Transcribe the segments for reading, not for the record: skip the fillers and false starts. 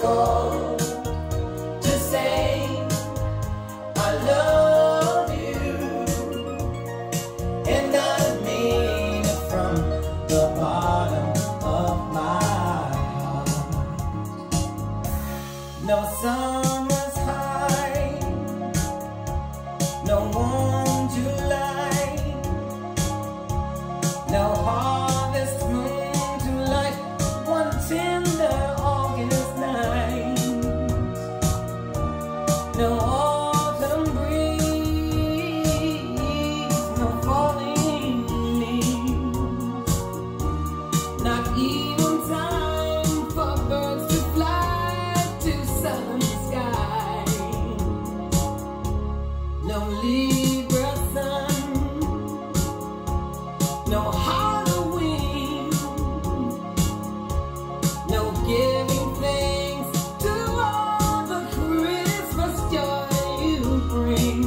called to say I love you, and I mean it from the bottom of my heart. No summer's high, no warm July, no harvest moon to light one tender August night, no autumn breeze, no falling leaves, not even time for birds to fly to southern skies, no Libra sun, no Halloween, no giving thanks to all the Christmas joy you bring.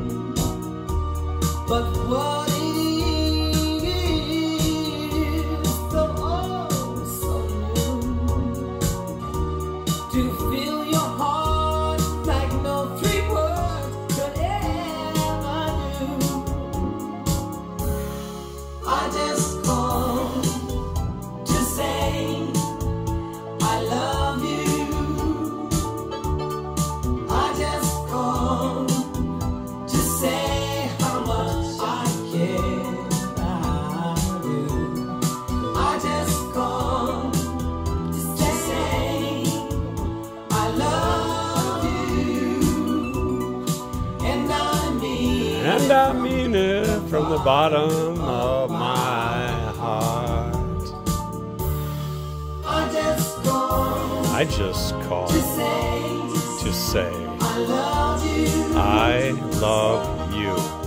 But what it is, so oh so new, to fill your heart like no three words could ever do. I just called to say I love you. I just called to say how much I care about you. I just called to say I love you, and I mean it from the bottom of my heart. I just called to say to say I love you. I love you.